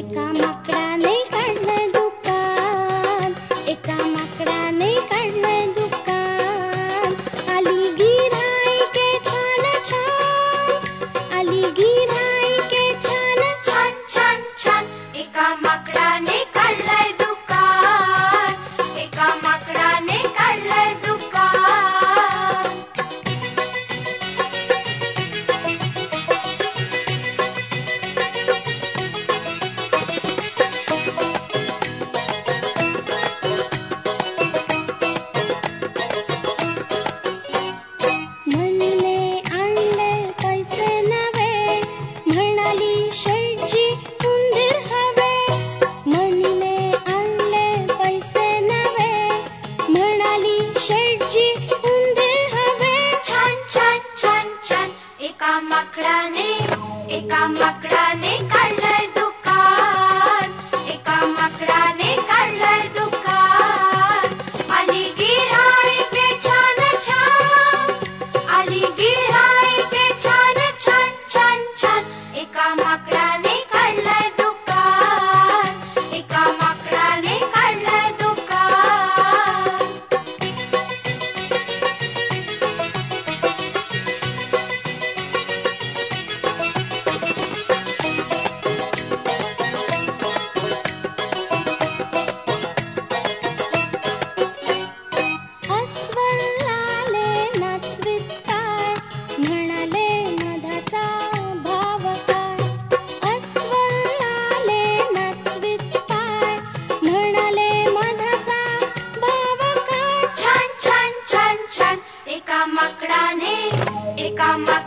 एका माकडाने काढलं दुकान, एका माकडाने काढलं दुकान. आली गिऱ्हाईके छान छान, आली गिऱ्हाईके छान छान छान छान. एका माकडाने काढलंय दुकान, एका माकडाने काढलंय दुकान. म्हणले आणले पैसे नवे, म्हणाली शेटजी उंदीर हवे. म्हणले आणले पैसे नवे, म्हणाली शेटजी उंदीर हवे. छान छान छान छान. एका माकडाने काढलंय दुकान, एका माकडाने काढलंय दुकान. आली गिऱ्हाईके छान छान, आली गिऱ्हाईके छान छान छान छान. एका माकडाने काढलंय दुकान, एका माकडाने काढलंय दुकान. अस्वल आले नाचवीत पाय, म्हणाले मधाचा भाव काय. अस्वल आले नाचवीत पाय, म्हणाले मधाचा भाव काय. छान छान छान छान. एका माकडाने